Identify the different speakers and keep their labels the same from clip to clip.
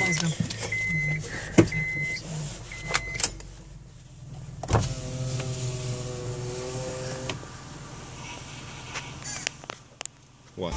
Speaker 1: What?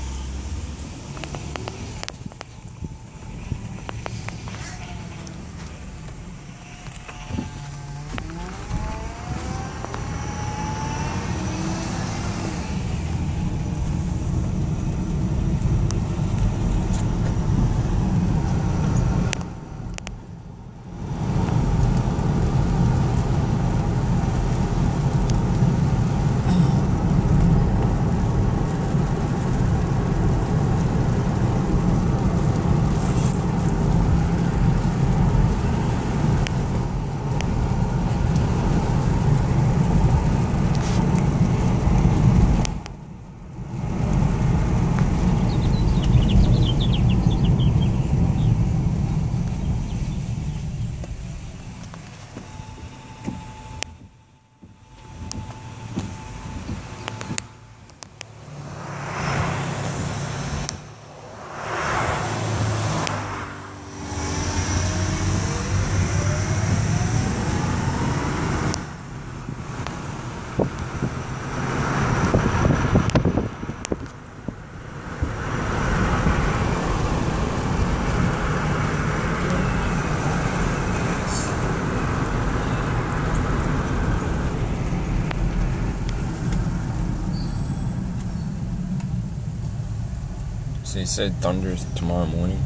Speaker 1: So you said thunders tomorrow morning?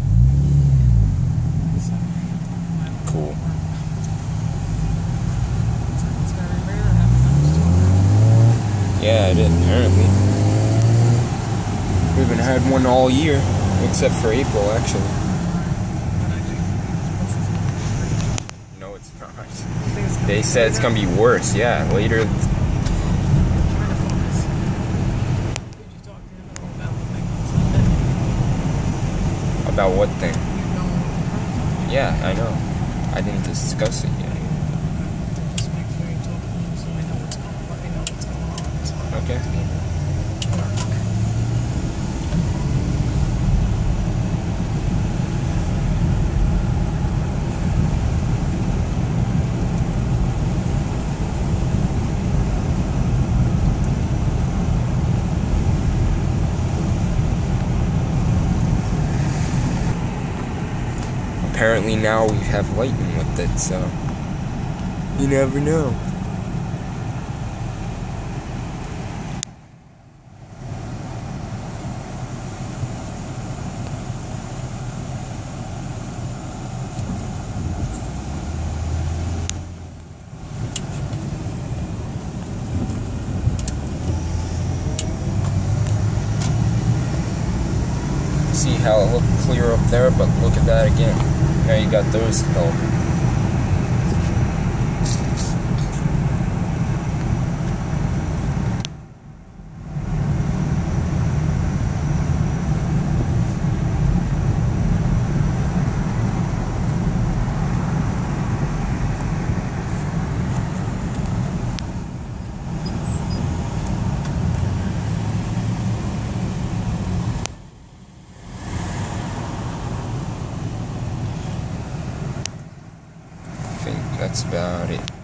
Speaker 1: Cool. Yeah, it is, apparently. We haven't had one all year, except for April, actually. No, it's not. They said it's gonna be worse, yeah, later. About what thing? Yeah, I know. I didn't discuss it yet. Okay. Apparently now we have lightning with it, so you never know. See how it looked clear up there, but look at that again. Now you got those helping. That's about it.